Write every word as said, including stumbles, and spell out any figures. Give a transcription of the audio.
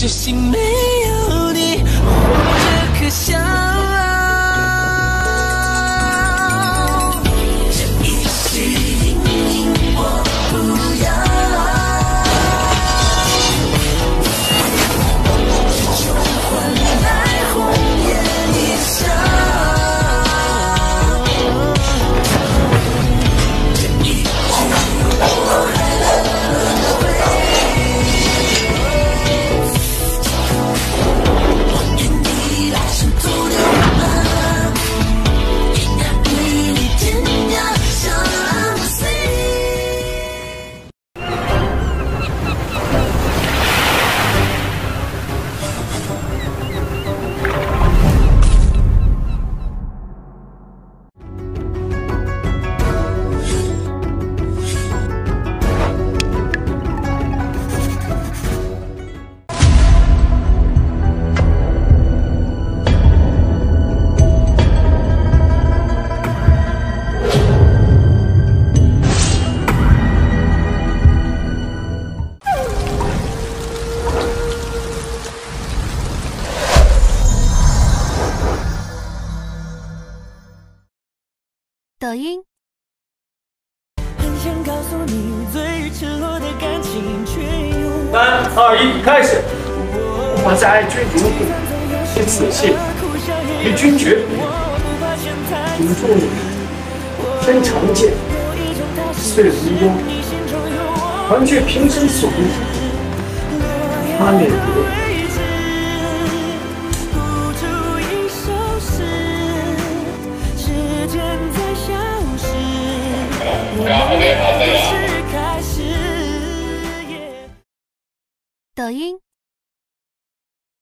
这心没有你，活着可笑。这一世我不要，只求换来红颜一笑。这一句我还轮回。 抖音。 很想告诉你最赤裸的感情，却又三二一，开始！我在君如故，是此信与君诀别。嘱祝你，身长剑，岁无忧，还却平生所愿。他念何？ 抖音。